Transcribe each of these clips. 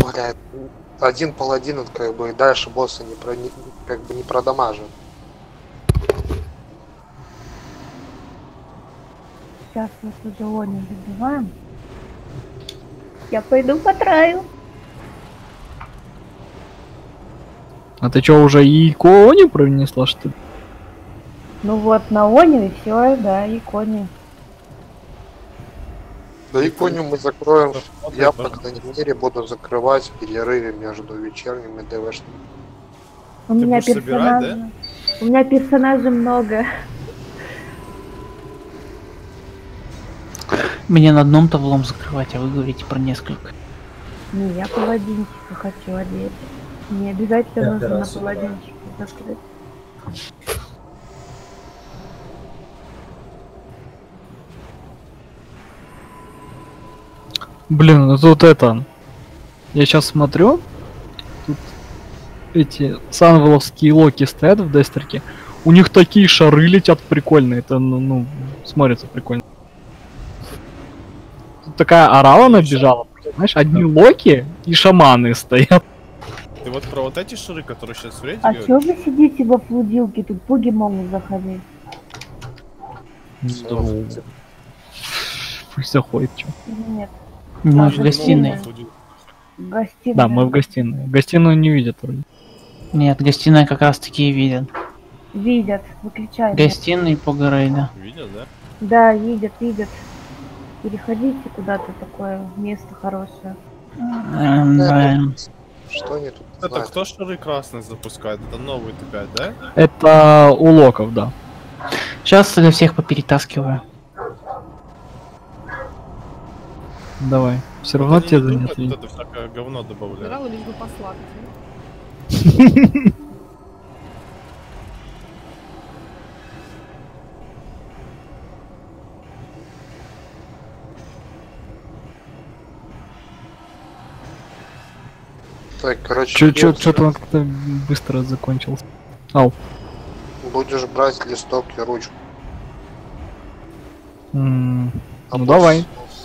Блядь, один паладин, он как бы и дальше босса как бы не продамажит. Сейчас мы с Узелонем забиваем. Я пойду потраю. А ты что, уже и кони пронесла, что ли? Ну вот, на Оне и все, да, и кони. Да и коню мы закроем. Я, по крайней мере, буду закрывать в перерыве между вечерним и ДВшным. У меня персонажи. Собирать, да? У меня персонажей много. Мне на одном таблом закрывать, а вы говорите про несколько. Не, я паладинчика хочу одеть. Не обязательно нужно на паладинчике закрыть. Блин, ну тут это... Я сейчас смотрю, тут эти санвеловские локи стоят в Дестерке. У них такие шары летят прикольные, это, ну смотрится прикольно. Тут такая орава набежала, знаешь, одни локи и шаманы стоят. Ты вот про вот эти шары, которые сейчас в рейде А говоришь? чё вы сидите во флудилке? Тут пуги могут заходить. Пусть заходит, чё. Или нет? Мы А, в гостиной. Гостиная. Да, мы в гостиной. Гостиную не видят вроде. Нет, гостиная как раз таки виден. Видят, выключай. Гостиной по Грейда. Видел, да? Да, видят, видят. Переходите куда-то такое место хорошее. Да. Что они тут Это знают? кто шары красные запускает? Это новый Т5, да? Это у локов, да. Сейчас для всех поперетаскиваю. Давай. Все Вот равно они тебе не думают, занят. вот это всякое говно добавляют. Играла лишь бы послабить. Так, короче, Чё-то он как-то быстро закончился. Ау. будешь брать листок и ручку. Ну босс- давай.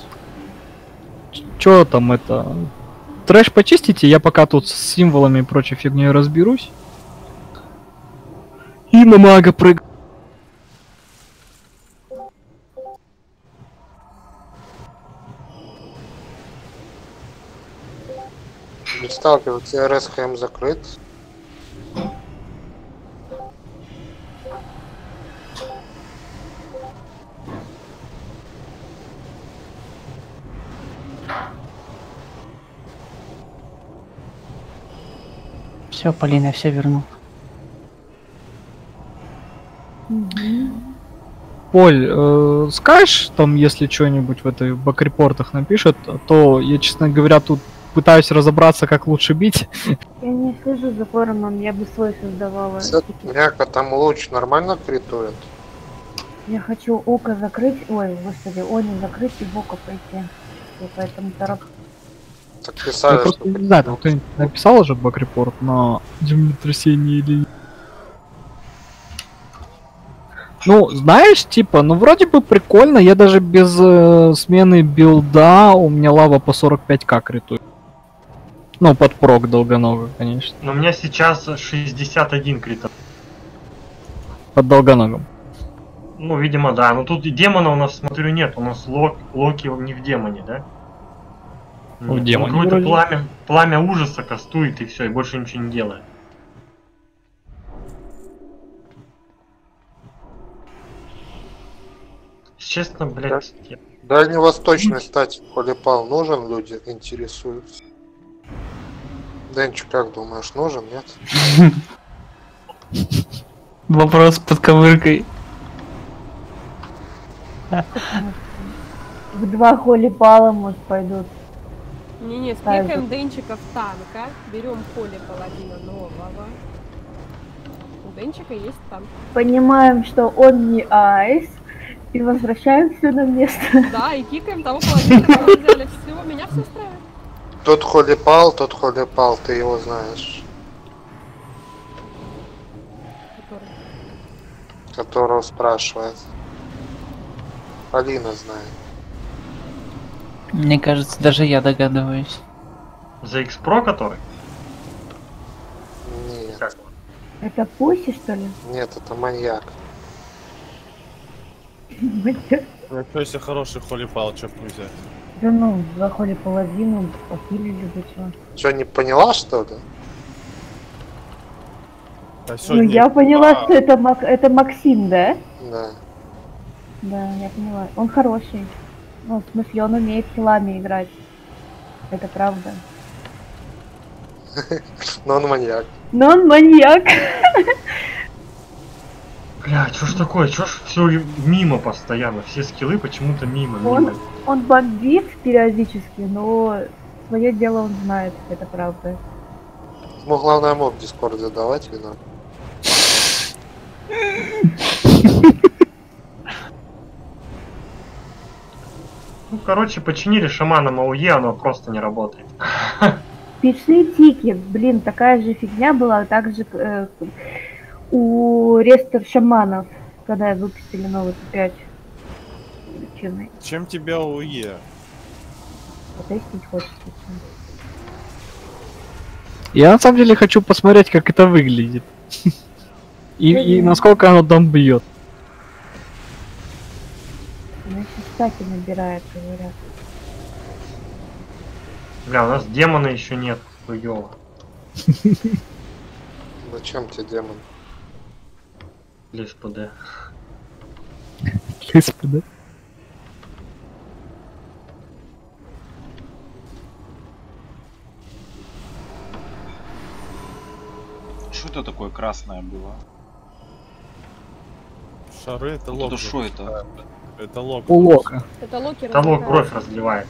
Чё там это? Трэш почистите, я пока тут с символами и прочей фигней разберусь. И на мага прыг. Не сталкиваться, РСХМ закрыт. Все, Полина, я все верну. Поль, скажешь там, если что-нибудь в этой бэкрепортах напишет, а то я, честно говоря, тут пытаюсь разобраться, как лучше бить. Я не слежу за форумом, я бы свой создавала. Мяка, там луч нормально критует? Я хочу око закрыть. Ой, господи, Они закрыть и в око пойти. Я поэтому тороплюсь. Так Я писали, просто что... не знаю, там кто-нибудь написал уже бэкрепорт на землетрясение или нет. Ну, знаешь, типа, ну вроде бы прикольно, я даже без смены билда, у меня лава по 45к критует. Ну, под прок долгоногого, конечно. Но у меня сейчас 61 критов. Под долгоногом. Ну, видимо, да. Но тут и демона у нас, смотрю, нет. У нас Локи не в демоне, да? В Нет, демоне он какое-то вроде. пламя ужаса кастует и все, и больше ничего не делает. Честно, блядь, я- Дальневосточный, кстати, полипал нужен, люди интересуются. Денчик, как думаешь, нужен, нет? Вопрос под ковыркой. В два холи пала, может, пойдут. Не-не, спекаем Денчика в танка, берем Холли паладина нового. У Денчика есть танк. Понимаем, что он не айс. И возвращаем все на место. Да, и кикаем того паладина, которого взяли. Все, меня все устраивает. Тот холипал, ты его знаешь. Который? Которого спрашивает. Полина знает. Мне кажется, даже я догадываюсь. За X Pro который? Нет, Как? Это Пуси, что ли? нет, это маньяк. Ну, то есть хороший холипал, чё б не взять. Да ну, заходи половину, попилили бы чё. Что, не поняла, что ли? А Ну, сегодня- я поняла, что это Максим, да? Да. Да, я поняла. Он хороший. Ну, в смысле, он умеет хилами играть. Это правда. Но он маньяк. Но он маньяк. Бля, чё ж такое? Чё ж все мимо постоянно? Все скиллы почему-то мимо. Он бомбит периодически, но свое дело он знает, это правда. Ему главное мог в Дискорде давать вино. Ну, короче, починили шамана МАУЕ, оно просто не работает. Пиши тики, блин, такая же фигня была, также у рестер шаманов, когда выпустили новый Т5. Учебный. Чем тебя УЕ? Потестить хочется. Я на самом деле хочу посмотреть, как это выглядит. И насколько оно там бьет. Значит, стаки набирает, говорят. Бля, у нас демона еще нет. Хуёво. Зачем тебе демон? Лишь ПД. Господи. Что это такое красное было? Шары это Вот лог. это что это? Это лог. У Лока. Это Локи Того развлекается. кровь разливает.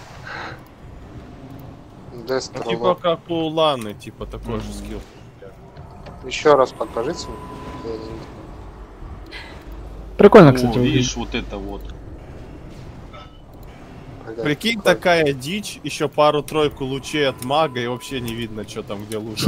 Дестер, Ну, типа как у Ланы, типа такой же скилл. Еще раз покажите. Я не- Прикольно, О, кстати, выглядит. видишь, вот это вот. Блядь, Прикинь, какой- такая дичь, еще пару-тройку лучей от мага, и вообще не видно, что там, где лучше.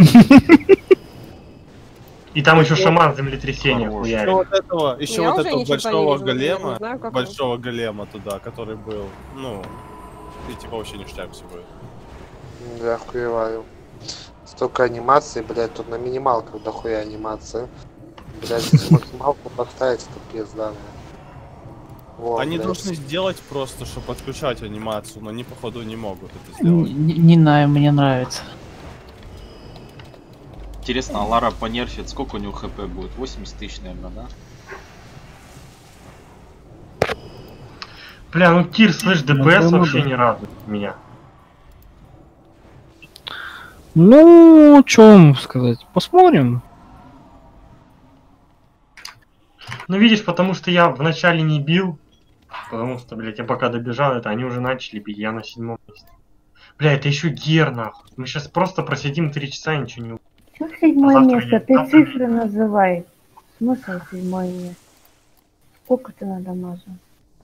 И там еще шаман землетрясения Хорош. Еще хуярит. вот этого, еще Я вот уже этого ни черта не большого вижу, я не голема, знаю, как он. большого голема туда, который был, ну, и типа вообще ништяк все будет. Я охуеваю. Столько анимаций, блядь, тут на минималках дохуя анимации. Блядь, здесь максималку поставить, это пизда. Во, Они блядь. должны сделать просто, чтобы подключать анимацию, но они походу не могут это Не, сделать. не знаю, мне нравится. Интересно, а Лара понерфит, сколько у него хп будет? 80 тысяч, наверное, да? Бля, ну тир слышь ДПС Ну, вообще да. не радует меня. Ну, что вам сказать? Посмотрим. Ну видишь, потому что я вначале не бил. Потому что, блядь, я пока добежал, это они уже начали бить, я на 7-м месте. Бля, это еще гер, нахуй. Мы сейчас просто просидим 3 часа и ничего не... Что седьмое Завтра место? я- Ты завтра- цифры называй. Смысл седьмое место? Сколько ты надамажил?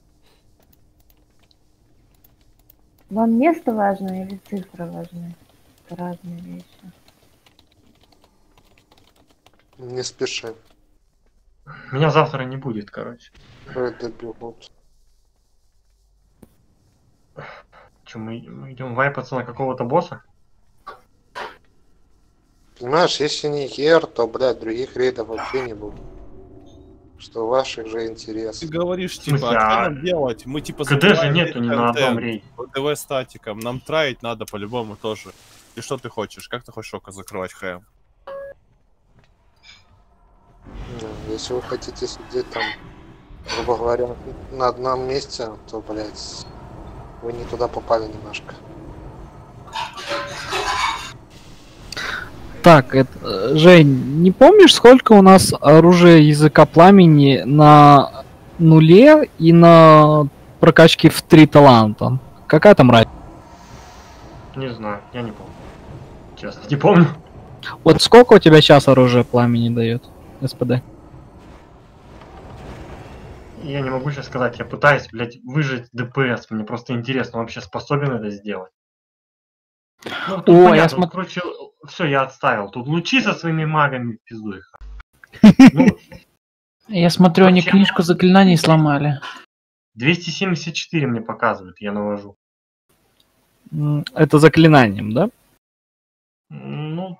Вам место важно или цифра важна? Это разные вещи. Не спеши. Меня завтра не будет, короче. Добегут. Че, мы идем вайпаться на какого-то босса? Понимаешь, если не Гер, то, блядь, других рейдов вообще не будет. Что в ваших же Ты интересах. говоришь, В типа, смысле, а что а нам делать? Мы типа КД же закрываем нету ни весь на одном контент. рейде. ДВ статиком, нам траить надо по-любому тоже. И что ты хочешь? Как ты хочешь Око закрывать ХМ? Ну, если вы хотите сидеть там, грубо говоря, на одном месте, то, блядь, вы не туда попали немножко. Так, это, Жень, не помнишь, сколько у нас оружия языка пламени на нуле и на прокачке в 3 таланта? Какая там разница? Не знаю, я не помню. Честно, не помню. Вот сколько у тебя сейчас оружие пламени дает, СПД? Я не могу сейчас сказать, я пытаюсь, блядь, выжить ДПС. Мне просто интересно, он вообще способен это сделать? Ну, тут О, я понятно, смотрю. короче, все, я отставил. Тут лучи со своими магами в пизду их. Ну, Я смотрю, они Вообще- книжку заклинаний сломали. 274 мне показывают, я навожу. Это заклинанием, да?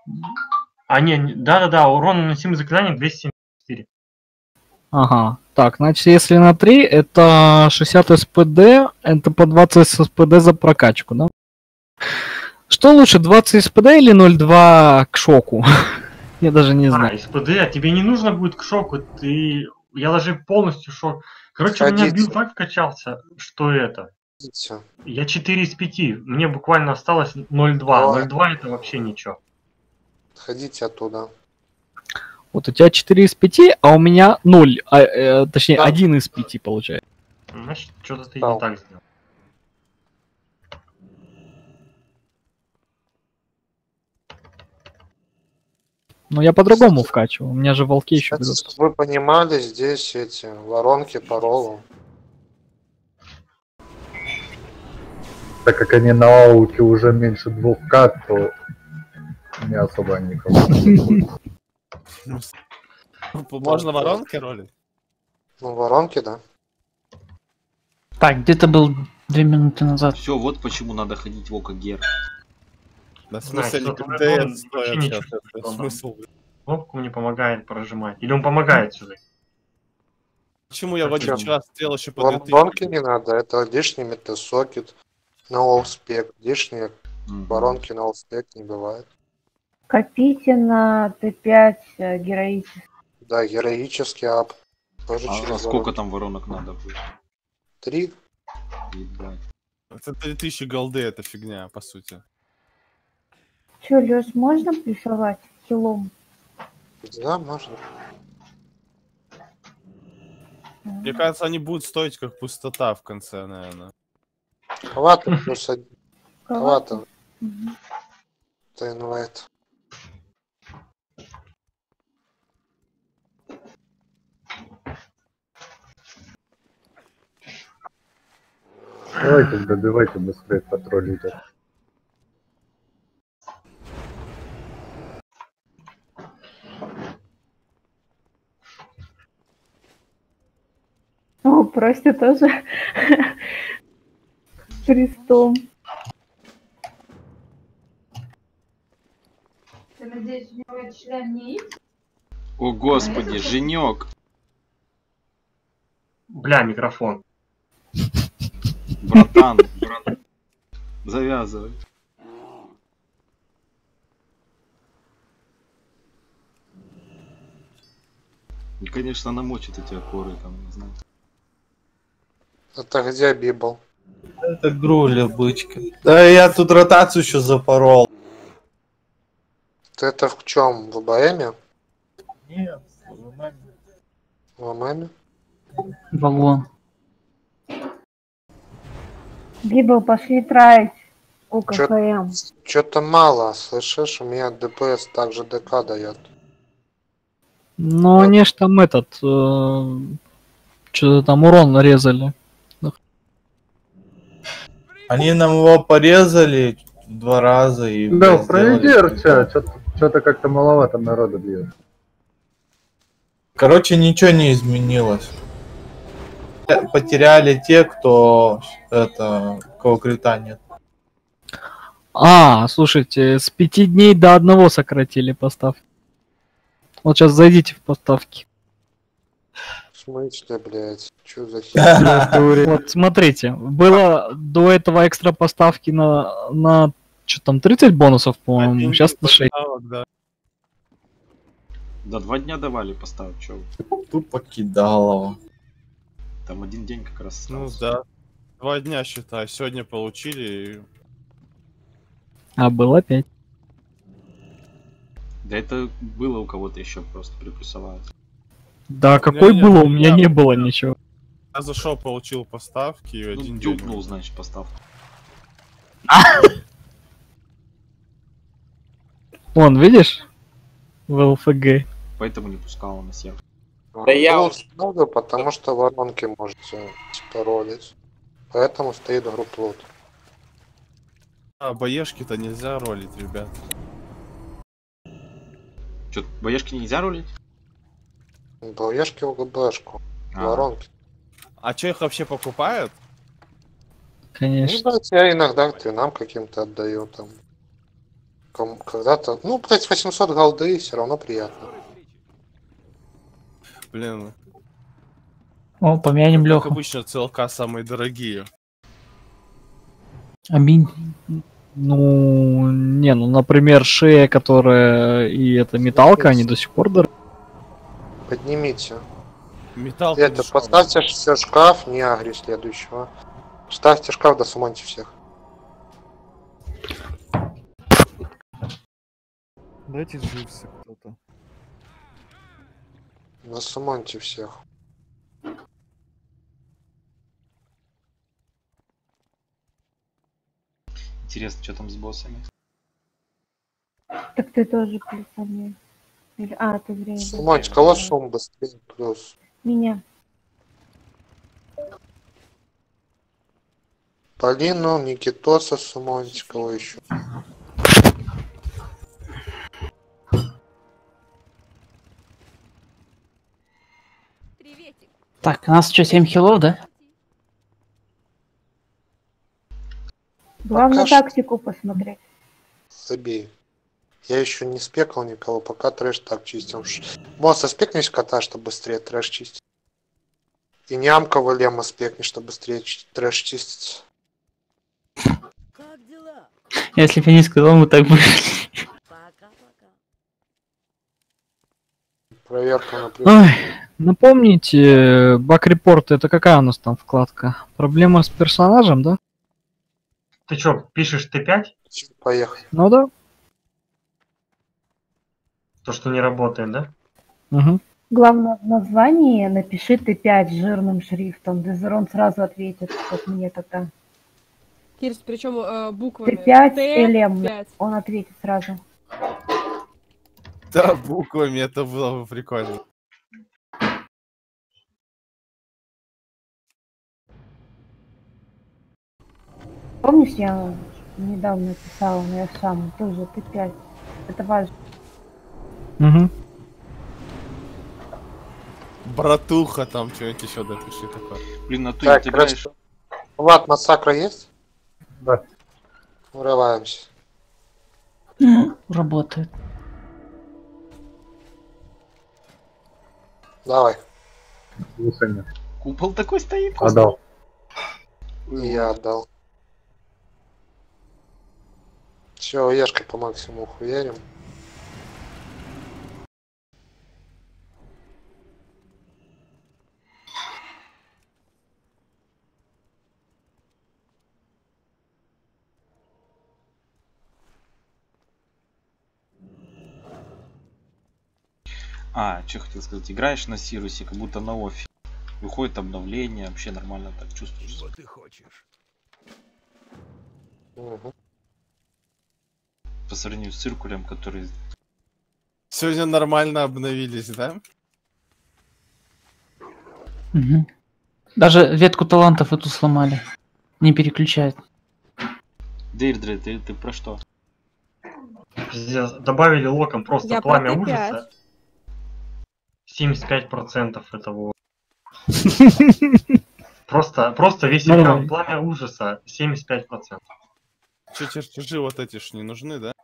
Да-да-да, урон наносимый заклинанием 274. Ага. Так, значит, если на 3, это 60 СПД, это по 20 СПД за прокачку, да? Что лучше, 20 СПД или 0,2 к шоку? Я даже не знаю. СПД, а тебе не нужно будет к шоку, я даже полностью шок. Короче, у меня Сходите. билд так вкачался, что это. Видите? Я 4 из 5, мне буквально осталось 0,2. Давай. 0,2 это вообще ничего. Отходите оттуда. Вот у тебя 4 из 5, а у меня 0. Точнее, Да. 1 из 5 получается. Значит, что-то ты Да. не так сделал. Но я по-другому вкачивал. У меня же волки еще Кстати, берут. чтобы вы понимали, здесь эти воронки по роллу. Так как они на ауке уже меньше 2К, то не особо никого. Можно воронки ролить? Ну, воронки, да. Так, где-то был 2 минуты назад. Все, вот почему надо ходить в око Гер. Да, в Знаешь, смысле, что-то КД вообще стоят не сейчас, чувствую, это да. смысл? Кнопку не помогает прожимать. Или он помогает сюда? Почему я в один Зачем? час сделал еще по Вам 2000? воронки не надо, это лишний метасокет на олспек. Лишние Мгм. воронки на олспек не бывает. Копите на Т5 героический. Да, героический ап. Тоже А через сколько воронки. там воронок надо будет? 3? Ебать. Это 3000 голды, это фигня, по сути. Че, Леш, можно плюсовать килом? Да, можно. Мне кажется, они будут стоить как пустота в конце, наверное. Хвата плюс один. Кого-то? Хвата. Мгм. Это инвайт. Давайте, добивайте быстрее патруль идет. О, Прости тоже. Крестом. Ты надеюсь, у него этот член не есть? О господи, женек. Бля, микрофон. Братан, завязывай. И, конечно, намочат эти опоры, там, не знаю. Это где Библ? Это Груля, бычка. Да я тут ротацию еще запорол. Ты это в чем? В БМе? Нет, В ММе? Вагон. Библ, пошли траить. УКФМ. Что-то мало, слышишь? У меня ДПС также ДК дает. Ну, они ж там что-то там урон нарезали. Они нам его порезали 2 раза и... Да, блядь, проведи сделали РЧ, что-то как-то маловато народу бьет. Короче, ничего не изменилось. Потеряли те, кто... кого крита нет. Слушайте, с 5 дней до 1 сократили поставки. Вот сейчас зайдите в поставки. В смысле, блядь? Чё за херня? Вот, смотрите, было до этого экстра поставки на что там, 30 бонусов, по-моему, сейчас на 6. Да. Да 2 дня давали поставить, чё вы. Тупо кидалово. Там 1 день как раз Ну остался. да. 2 дня, считай. Сегодня получили. А было 5. Да это было у кого-то еще просто приплюсовать. Да, какой не, было? у У меня меня не было, было да. ничего. Я зашел, получил поставки и Ну, 1 день. дюпнул, значит, поставку. Вон, видишь? В ЛФГ. Поэтому не пускал на сервер. Да я ставлю, потому что воронки можете типа ролить. Поэтому стоит групплут. А, боешки-то нельзя ролить, ребят. Чё, боешки нельзя рулить? БЛЕшки в ГБшку. А. Воронки. А чё их вообще покупают? Ну, Конечно. блядь, я иногда к твинам каким-то отдаю там. Когда-то, ну, блять, 800 голды, все равно приятно. Блин, О, помянем как Леху. обычно, ЦЛК самые дорогие. Аминь. Ну, не, ну, например, шея, которая и эта металка, они до сих пор дорогие. Поднимите. Металл. Это, поставьте все шкаф, не агри следующего. Ставьте шкаф, да сумоньте всех. Дайте живцы кто-то. Насумоньте всех. Интересно, что там с боссами? Так ты тоже плюсами. А, ты время. Сумоньте, кого шум быстрее плюс. Меня. Полину, Никитоса, сумоньте, кого еще. Так, у нас что, 7 хилов, да? Главное Пока тактику посмотреть. Забей. Я еще не спекал никого, пока трэш так чистим. Босса спекнешь кота, чтобы быстрее трэш чистить. И нямкового лема спекнешь, чтобы быстрее трэш чистить. Если бы я не сказал, мы так бы... Проверка на плюс. Ой, напомните, баг-репорт, это какая у нас там вкладка? Проблема с персонажем, да? Ты чё, пишешь Т5? Поехали. Ну да. То, что не работает, да? Угу. Главное, в названии напиши Т5 жирным шрифтом. Дезерон сразу ответит, как мне тогда. Кирс, причем буквами. Т5 Т5. Элем. Он ответит сразу. Да, буквами это было бы прикольно. Помнишь, я недавно писала на Яшаму тоже Т5. Это важно. Угу. Братуха, там что-нибудь еще допиши такое. Блин, на туе Так, ты играешь? Влад, массакра есть? Да. Урываемся. Работает. Давай. Слушай, Купол такой стоит? отдал. И я отдал. Все, ешкой по максимуму хуярим. А, что хотел сказать, играешь на Сирусе, как будто на офи. Выходит обновление, вообще нормально так чувствуешь. Что ты хочешь? Угу. По сравнению с циркулем, который... Сегодня нормально обновились, да? Угу. Даже ветку талантов эту сломали. Не переключает. Дейрдре, ты про что? Пиздец, добавили локом просто Я пламя про Т5. ужаса. 75% этого. Просто весь экран Нормально. пламя ужаса 75%. Че, чертежи вот эти ж не нужны, да?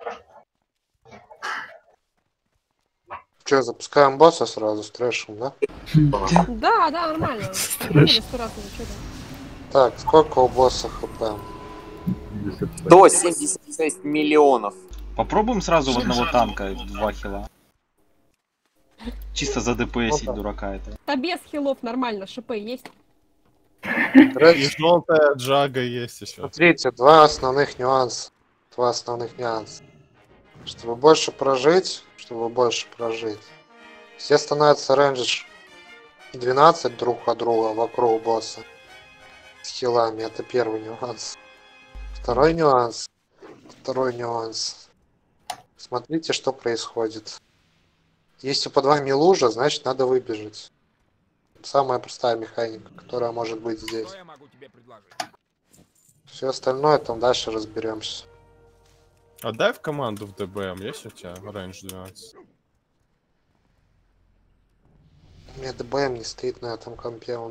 Че, запускаем босса сразу с трэшем, да? Да, да, нормально. Трэш. Так, сколько у босса хп? До 76 миллионов. Попробуем сразу в одного танка 2 хила. Чисто за ДПСить дурака это. Да без хилов нормально, ШП есть. И желтая джага есть еще. Смотрите, два основных нюанса. Чтобы больше прожить, все становятся рейндж 12 друг от друга вокруг босса с хилами. Это первый нюанс. Второй нюанс. Смотрите, что происходит. Если под вами лужа, значит надо выбежать. Самая простая механика, которая может быть здесь. Все остальное там дальше разберемся. Отдай в команду в ДБМ, есть у тебя рейндж 12? У меня ДБМ не стоит на этом компе. Он...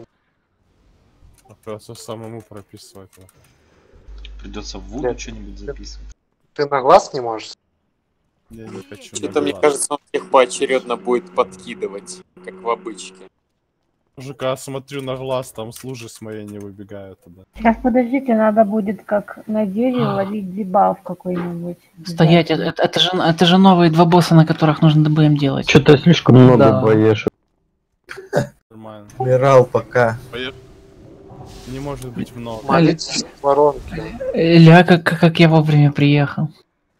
Просто самому прописывать. Придется в Вуду что-нибудь записывать. Ты на глаз не можешь? Я не хочу. Что-то мне кажется, он всех поочередно будет подкидывать, как в обычке. Уже когда смотрю на глаз, там служи с моей не выбегают туда. Сейчас подождите, надо будет как на дереве ловить дебаф какой-нибудь. Стоять, это же новые два босса, на которых нужно ДБМ делать. Что-то слишком много Да. боешек. Нормально. Умирал пока. Не может быть много. Молитесь в воронке. Ля, как я вовремя приехал.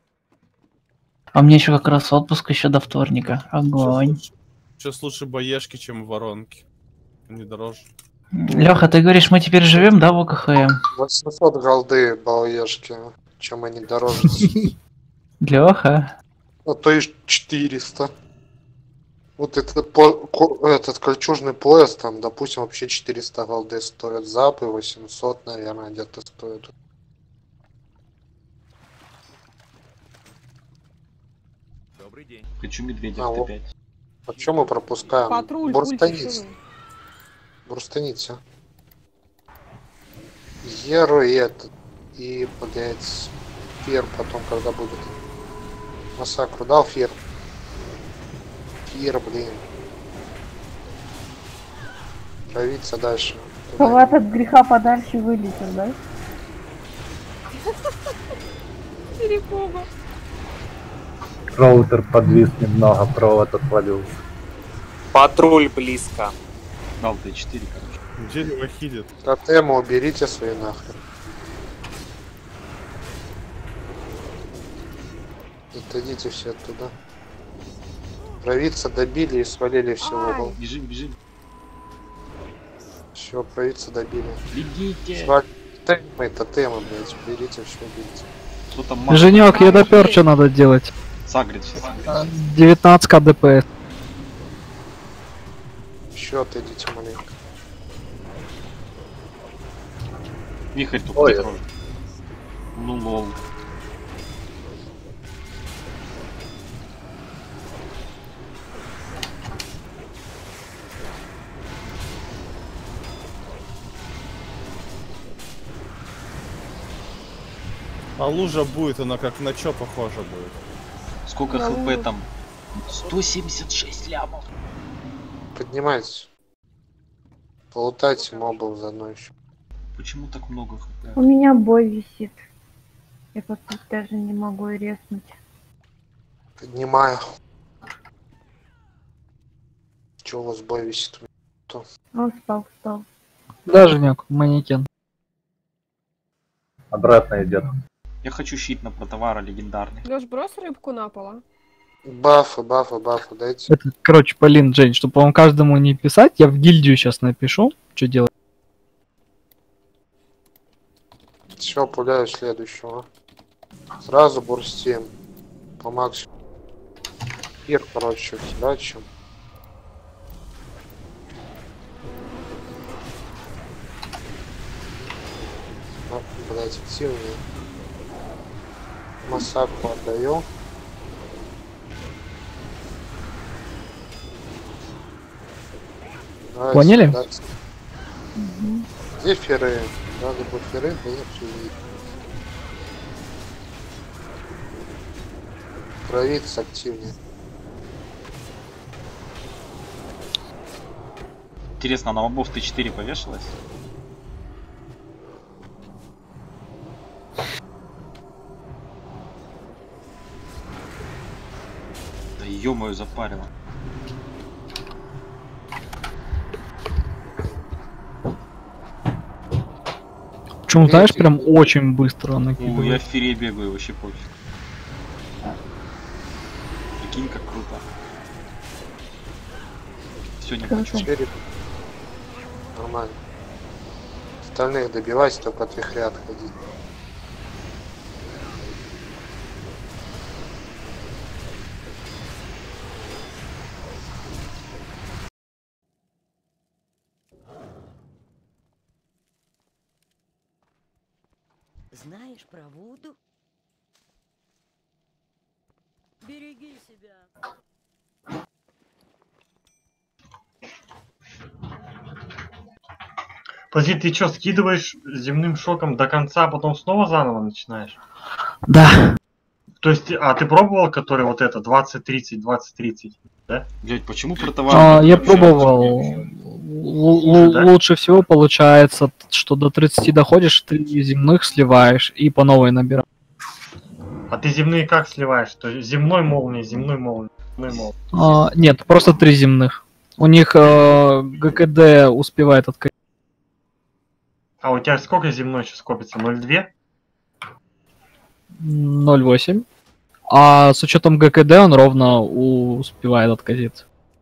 А мне еще как раз отпуск еще до вторника. Огонь. Сейчас лучше боешки, чем воронки. Не дороже. Леха, ты говоришь, мы теперь живем, да, в ОКХМ? 800 голды балаешки, чем они дороже. Леха. А то и 400. Вот этот кольчужный пояс, там, допустим, вообще 400 голды стоит. Запы 800, наверное, где-то стоит. Добрый день. Хочу медведя А, опять. А что мы пропускаем? Патруль, Бурстаниц. Бурстаница. Еру и этот. И, блять, Фир потом, когда будет. Массакру дал Фир. Фир, блин. Травиться дальше. Халат от греха подальше вылетел, да? Перепуга. Роутер подвис немного, провод отвалился. Патруль близко. Дал Т4, короче. Дерево хилит. Тотемы уберите свои нахрен. Отойдите все оттуда. Провидца добили и свалили все в угол. Бежим, бежим. Все, провидца добили. Бегите. Тотемы, блядь, уберите, все уберите. Кто там Женек, я допер, что надо делать? Сагрит сейчас. 19 ДПС. Еще отойдите маленько. Вихрь тут Ой. прикроет. Ну лол. А лужа будет, она как на чё похожа будет? Сколько хп там? 176 лямов. Поднимайтесь. Полутайте мобов заодно еще. Почему так много хп? У меня бой висит. Я по сути даже не могу резнуть. Поднимаю. Че у вас бой висит? Он встал. Да, Женек, манекен. Обратно идет. Я хочу щит на протовара легендарный. Лёш, брось рыбку на пол. Бафы, дайте. Это, короче, Полин, Жень, чтобы вам каждому не писать, я в гильдию сейчас напишу, что делать. Все, пуляю следующего. Сразу бурстим. По максимуму. Пир, короче, херачим. Блять, активнее. Массаку отдаю. Поняли? Где феры? Надо бы феры, было все видно. Провидец активнее. Интересно, на мобов Т4 повешалась? Да ё-моё, запарила. Причем, знаешь, прям очень быстро Ну, я накидывает. в фере бегаю, вообще пофиг. Прикинь, как круто. Все, не хочу. Нормально. Остальных добивайся, только от вихря отходить. Знаешь про Вуду? Береги себя. Подожди, ты что, скидываешь земным шоком до конца, а потом снова заново начинаешь? Да. То есть, а ты пробовал, который вот это 20-30, 20-30, да? Блять, почему про товар? Я пробовал. Лучше всего получается, что до 30 доходишь, ты земных сливаешь и по новой набираешь. А ты земные как сливаешь? То есть земной молнии, земной молнии, земной молнии. Нет, просто 3 земных. У них ГКД успевает открыть. А у тебя сколько земной сейчас копится? 0,2? 0,8. А с учетом ГКД он ровно успевает откатиться.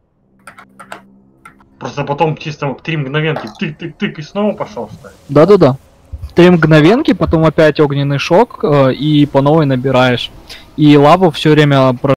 Просто потом чисто 3 мгновенки тык-тык-тык и снова пошел, что ли? Да-да-да. 3 мгновенки, потом опять огненный шок и по новой набираешь. И лаву все время